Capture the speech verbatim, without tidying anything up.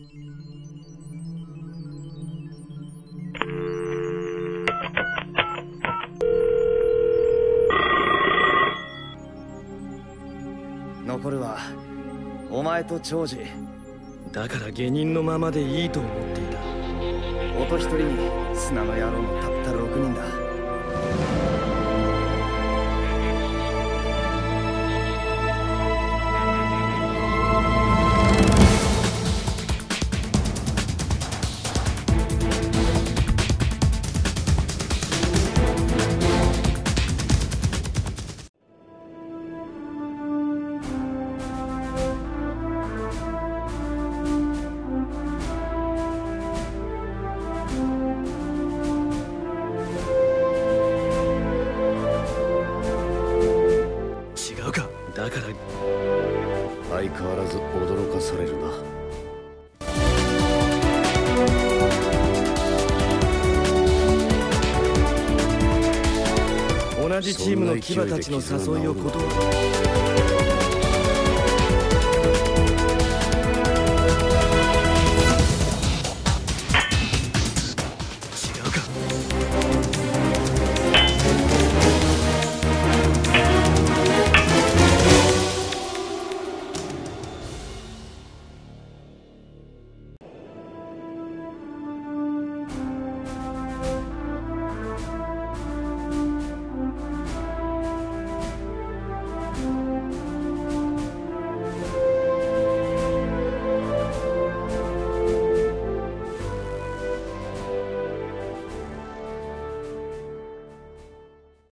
残るはお前と長次。 だから下人のままでいいと思っていた。 音一人に砂の野郎もたったろくにんだ。 だから相変わらず驚かされるな。 同じチームの騎馬たちの誘いを断る。